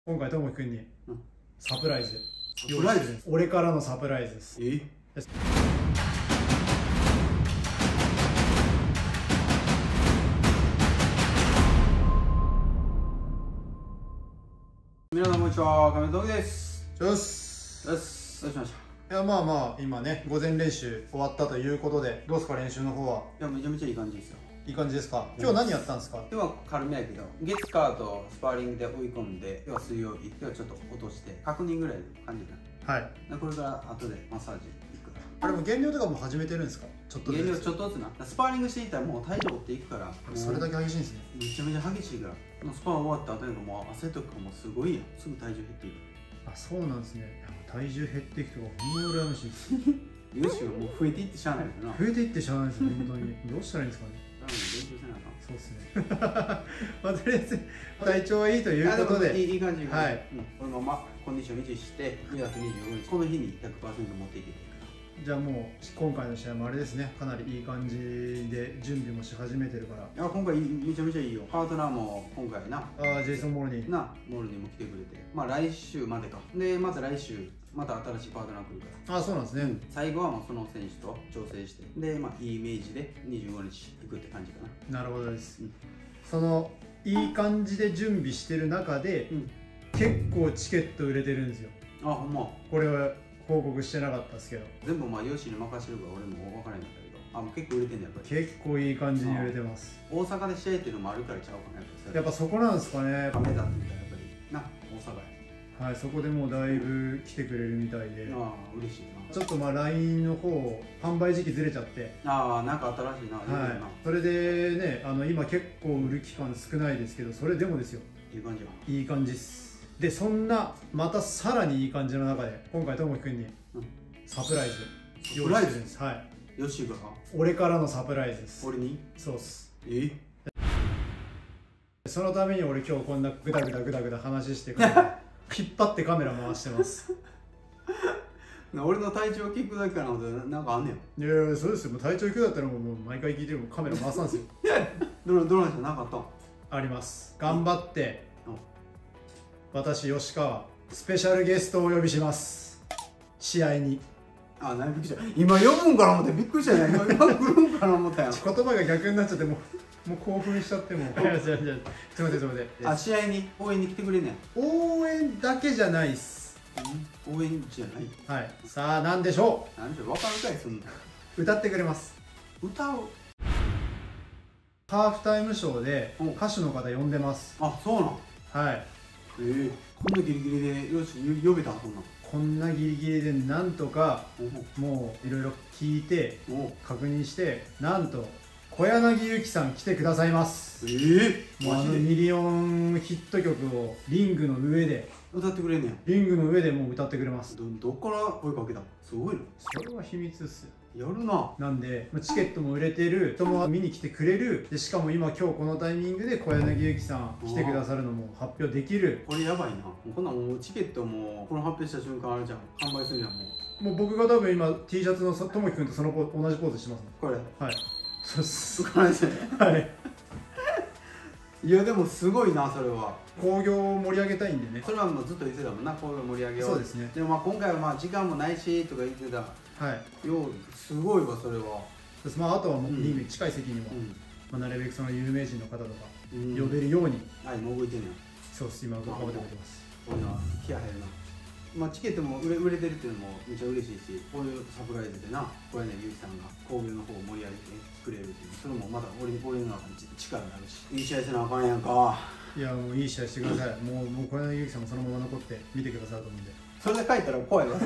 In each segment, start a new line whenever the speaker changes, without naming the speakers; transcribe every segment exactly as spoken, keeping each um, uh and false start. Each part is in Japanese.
今回ともきくんにサプライズ
サプライズ、
俺からのサプライズです。
え皆さんこんにちは、亀戸です。
よし
よし、どうしました。
いやまあまあ今ね午前練習終わったということで、どうですか練習の方は。
いや、めちゃめちゃいい感じですよ。
いい感じですか。今日何やったんですか。
今日は軽めやけど、月火とスパーリングで追い込んで、今日は水曜日、今日はちょっと落として確認ぐらいの感じだ。
はい。
でこれから後でマッサージ行くから。
あれも減量とかも始めてるんですか。ちょっとずつ。
減量ちょっとずつな。スパーリングしていったらもう体重追っていくから。
それだけ激しいんですね。
めちゃめちゃ激しいから。もうスパー終わった後なんかもう汗とかもすごいやん。すぐ体重減っていく。
あ、そうなんですね。体重減っていくとかほんま羨ましいです。
よしはもう増えていってしゃあないからな。
増えていってしゃあないです本当に。どうしたらいいんですかね。
勉強せなあかん。
そうですね。まあとりあえず体調はいいということで。
いいいい感じ。
はい。
うん、このままコンディション維持してにがつにじゅうごにちこの日に ひゃくパーセント 持っていけてるから。
じゃあもう今回の試合もあれですね。かなりいい感じで準備もし始めてるから。
いや今回めちゃめちゃいいよ。パートナーも今回な。
ああ、ジェイソン・モールニー。
な、モールにも来てくれて。まあ来週までか。で、また来週また新しいパートナー来るから。
ああ、そうなんですね。うん、
最後はもうその選手と調整して、で、まあいいイメージでにじゅうごにち行くって感じかな。
なるほどです。うん、そのいい感じで準備してる中で、うん、結構チケット売れてるんですよ。
あ、ほんま。
これは報告してなかったですけど。
全部まあヨシに任せるから俺も分からないんだけど、あ、もう結構売れてんねやっぱり。
結構いい感じに売れてます。
大阪で試合っていうのもあるからちゃうかな。
やっぱそこなんですかね。
亀田って言ったらやっぱりな、大阪や。
はい、そこでもうだいぶ来てくれるみたいで、
ああ、嬉しいな。
ちょっとまあ ライン の方販売時期ずれちゃって、
ああ、なんか新しいな。
はい、それでね、あの今結構売る期間少ないですけど、それでもですよ、
いい感じや。
いい感じです。で、そんなまたさらにいい感じの中で今回ともきくんにサプライズ
用意してるん
です。はい、
よしが
俺からのサプライズです。
俺に。
そうっす。
え
そのために俺今日こんなグダグダグダグダ話してくる引っ張ってカメラ回してます。
俺の体調聞くだけかなってなんかあんねん。
いやいや、そうですよ。もう体調いくだったらもう毎回聞いてるもカメラ回さんですよ。
どのどの人なかった。
あります。頑張って私吉川スペシャルゲストをお呼びします。試合に。
あ、何びっくりした。今呼ぶんかな思ってびっくりしたね。今今来るんかな思ったよ。
言葉が逆になっちゃってもうもう興奮しちゃってもう。いやいやいや、すみませんすみません。
あ、試合に応援に来てくれんねん。
応援だけじゃないっす。
応援じゃない。
はい。さあ何でしょ
う。何でしょう。分かるかいそんな。
歌ってくれます。
歌う。
ハーフタイムショーで歌手の方呼んでます。
あ、そうなん。
はい。
ええー、こんなギリギリでよし呼べたんそんな。
こんなギリギリでなんとかもういろいろ聞いて確認して、なんと小柳ゆきさん来てくださいます。ええー、もうあのミリオンヒット曲をリングの上で
歌ってくれんねん。
リングの上でもう歌ってくれます。
ど, どっから声かけた。すごいの。
それは秘密っすよ。
やるな。なん
でチケットも売れてる、人も見に来てくれる。でしかも今今日このタイミングで小柳ゆきさん来てくださるのも発表できる。
これやばいな。こんなんもうチケットもこの発表した瞬間あれじゃん、販売するじゃん。も
うもう僕が多分今 T シャツのともきくんとその同じポーズしてますね。
これ
はい、そうっす。
はい。いやでもすごいな。それは
興行を盛り上げたいんでね。
それはもうずっと言ってたもんな、興行盛り上げよう。
そうですね。
でもまあ今回はまあ時間もないしとか言ってた。はい。ようすごいわそれは。
まああとはもうリングに近い席にも、まあなるべくその有名人の方とか呼べるように。はい、もう動いてんねん。そうです。今頑張ってくれてます。
こんな気合入るな。まあチケットも売れ売れてるっていうのもめっちゃ嬉しいし、こういうサプライズでな、小柳ゆきさんが興行の方を盛り上げてくれるっていう、それもまだ俺俺の中に力になるし、いい試合せなあかんやんか。いやもういい試合してください。もうもう小柳ゆきさんもそのまま残って見てくださると思うんで。それで帰ったら怖いわ。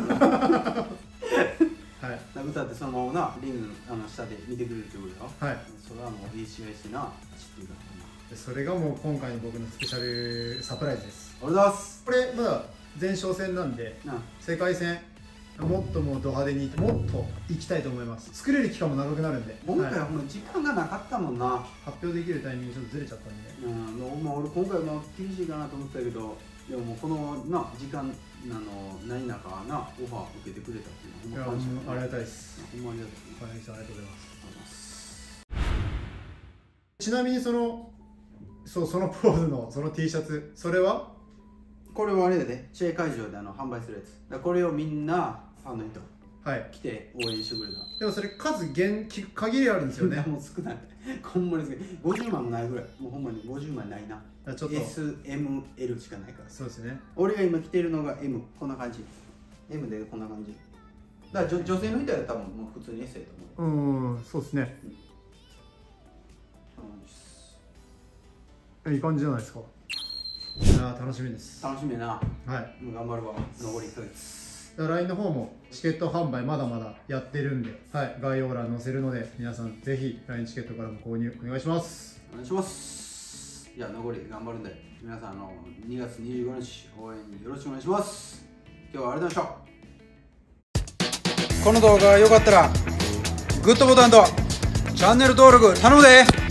はい。歌ってそのままなリングのあの下で見てくれるってことだよ。はい。それはもういい試合してな、走っていうかな。それがもう今回の僕のスペシャルサプライズです。ありがとうございます。これまだ前哨戦なんで、世界戦もっともうド派手にもっと行きたいと思います。作れる期間も長くなるんで。今回はもう時間がなかったもんな。発表できるタイミングちょっとずれちゃったんで、うん、まあ俺今回は厳しいかなと思ったけど、でももうこのな時間あのない中なオファー受けてくれたっていうのはほんまありがたいです。ほんまありがたい。小柳さんありがとうございます。ちなみにそのそうそのポーズのその T シャツ、それはこれはあれだね、試合会場であの販売するやつだ。これをみんなファンの人
はい
来て応援してくれた。
でもそれ数限限りあるんですよね。
もう少ないほんまにごじゅうまんもないぐらい。もうほんまにごじゅうまんないな。ちょっと エスエムエル しかないから。
そうですね。
俺が今着てるのが M、 こんな感じ。 M でこんな感じだから、女性の人は多分もう普通に S やと思
う。うん、そうですね、うん、いい感じじゃないですか。いや楽しみです。
楽しみやな。
はい、
もう頑張るわ。残りいっかげつ。
ライン の方もチケット販売まだまだやってるんで、はい、概要欄載せるので皆さんぜひ ライン チケットからも購入お願いします。
お願いします。いや残り頑張るんで皆さんあのにがつにじゅうごにち応援よろしくお願いします。今日はありがとうございました。この動画が良かったらグッドボタンとチャンネル登録頼むで。